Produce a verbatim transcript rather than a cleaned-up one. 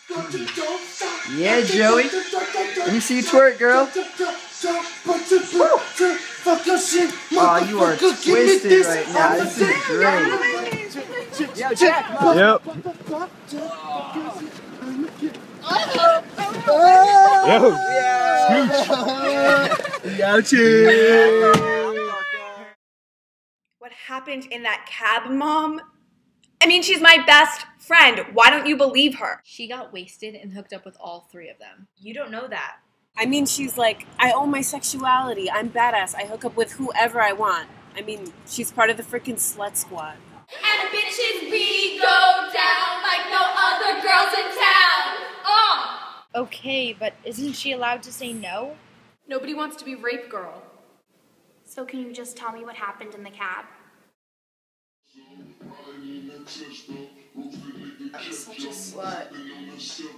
Yeah, Joey. Let me see you twerk, girl. Oh, you are twisted right now. This is great. Yo, Jack. Yep. Yo. Scooch. Gotcha. What happened in that cab, Mom? I mean, she's my best friend. Why don't you believe her? She got wasted and hooked up with all three of them. You don't know that. I mean, she's like, I own my sexuality. I'm badass. I hook up with whoever I want. I mean, she's part of the freaking slut squad. And bitches, we go down like no other girls in town. Oh! Okay, but isn't she allowed to say no? Nobody wants to be rape girl. So can you just tell me what happened in the cab? I'm such a slut.